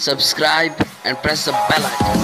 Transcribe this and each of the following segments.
subscribe and press the bell icon.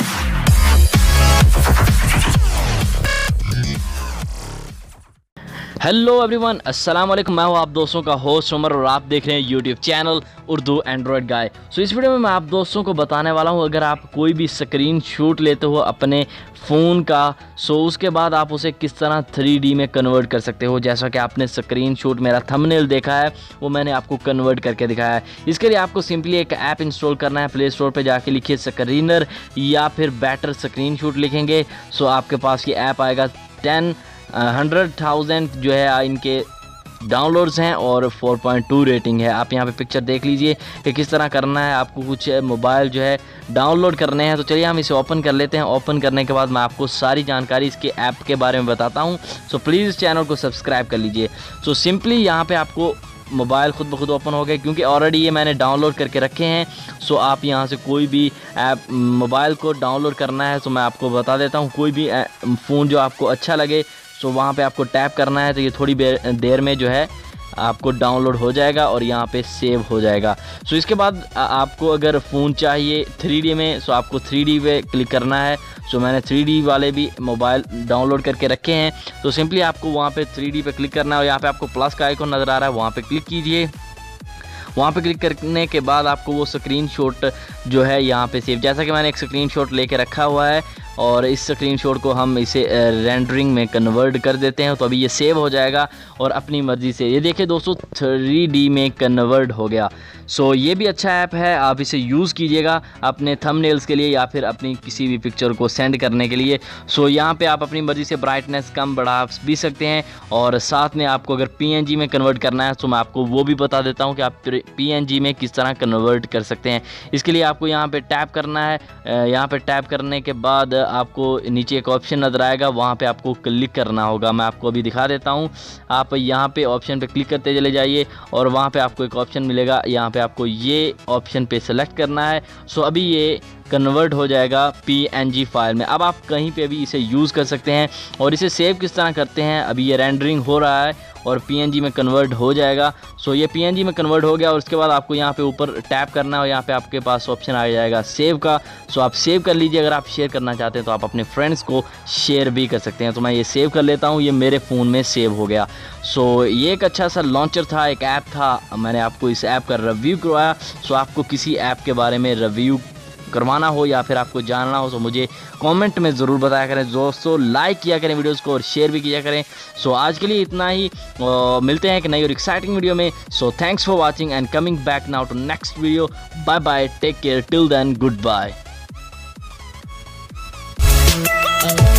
Hello everyone, अस्सलाम वालेकुम। मैं हूं आप दोस्तों का होस्ट उमर और आप देख रहे हैं YouTube channel Urdu android guy. So इस वीडियो में मैं आप दोस्तों को बताने वाला हूं, अगर आप कोई भी स्क्रीन शॉट लेते हो अपने फ़ोन का, सो उसके बाद आप उसे किस तरह 3D में कन्वर्ट कर सकते हो। जैसा कि आपने स्क्रीन शॉट मेरा थंबनेल देखा है, वो मैंने आपको कन्वर्ट करके दिखाया है। इसके लिए आपको सिंपली एक ऐप इंस्टॉल करना है। प्ले स्टोर पर जाके लिखिए स्क्रीनर या फिर बेटर स्क्रीन शॉट लिखेंगे, सो आपके पास ये ऐप आएगा। 100,000 जो है इनके डाउनलोड्स हैं और 4.2 रेटिंग है। आप यहाँ पे पिक्चर देख लीजिए कि किस तरह करना है। आपको कुछ मोबाइल जो है डाउनलोड करने हैं, तो चलिए हम इसे ओपन कर लेते हैं। ओपन करने के बाद मैं आपको सारी जानकारी इसके ऐप के बारे में बताता हूँ। सो प्लीज़ इस चैनल को सब्सक्राइब कर लीजिए। सो सिंपली यहाँ पे आपको मोबाइल खुद ब खुद ओपन हो गए, क्योंकि ऑलरेडी ये मैंने डाउनलोड करके रखे हैं। सो आप यहाँ से कोई भी ऐप मोबाइल को डाउनलोड करना है, तो मैं आपको बता देता हूँ। कोई भी फ़ोन जो आपको अच्छा लगे, सो वहाँ पे आपको टैप करना है, तो ये थोड़ी देर में जो है आपको डाउनलोड हो जाएगा और यहाँ पे सेव हो जाएगा। सो इसके बाद आपको अगर फ़ोन चाहिए 3D में, सो आपको 3D पे क्लिक करना है। सो मैंने 3D वाले भी मोबाइल डाउनलोड करके रखे हैं, तो सिंपली आपको वहाँ पे 3D पे क्लिक करना है और यहाँ पे आपको प्लस का आइकॉन नज़र आ रहा है, वहाँ पे क्लिक कीजिए। वहाँ पे क्लिक करने के बाद आपको वो स्क्रीनशॉट जो है यहाँ पे सेव, जैसा कि मैंने एक स्क्रीनशॉट लेके रखा हुआ है और इस स्क्रीनशॉट को हम इसे रेंडरिंग में कन्वर्ट कर देते हैं, तो अभी ये सेव हो जाएगा और अपनी मर्ज़ी से ये देखिए दोस्तों 3D में कन्वर्ट हो गया। सो ये भी अच्छा ऐप है, आप इसे यूज़ कीजिएगा अपने थंबनेल्स के लिए या फिर अपनी किसी भी पिक्चर को सेंड करने के लिए। सो यहाँ पे आप अपनी मर्ज़ी से ब्राइटनेस कम बढ़ा भी सकते हैं और साथ में आपको अगर PNG में कन्वर्ट करना है, तो मैं आपको वो भी बता देता हूँ कि आप PNG में किस तरह कन्वर्ट कर सकते हैं। इसके लिए आपको यहाँ पे टैप करना है। यहाँ पे टैप करने के बाद आपको नीचे एक ऑप्शन नज़र आएगा, वहाँ पे आपको क्लिक करना होगा। मैं आपको अभी दिखा देता हूँ। आप यहाँ पे ऑप्शन पे क्लिक करते चले जाइए और वहाँ पे आपको एक ऑप्शन मिलेगा, यहाँ पे आपको ये ऑप्शन पे सेलेक्ट करना है। सो अभी ये कन्वर्ट हो जाएगा PNG फाइल में। अब आप कहीं पे भी इसे यूज़ कर सकते हैं। और इसे सेव किस तरह करते हैं, अभी ये रेंडरिंग हो रहा है और PNG में कन्वर्ट हो जाएगा। सो ये PNG में कन्वर्ट हो गया और उसके बाद आपको यहाँ पे ऊपर टैप करना है और यहाँ पे आपके पास ऑप्शन आ जाएगा सेव का। सो आप सेव कर लीजिए। अगर आप शेयर करना चाहते हैं तो आप अपने फ्रेंड्स को शेयर भी कर सकते हैं। तो मैं ये सेव कर लेता हूँ, ये मेरे फ़ोन में सेव हो गया। सो ये एक अच्छा सा लॉन्चर था, एक ऐप था, मैंने आपको इस ऐप का रिव्यू करवाया। सो आपको किसी ऐप के बारे में रिव्यू करवाना हो या फिर आपको जानना हो, तो मुझे कमेंट में ज़रूर बताया करें दोस्तों। लाइक किया करें वीडियोस को और शेयर भी किया करें। सो आज के लिए इतना ही, मिलते हैं एक नई और एक्साइटिंग वीडियो में। So thanks for watching and coming back now to next video. Bye bye, take care, till then, good bye.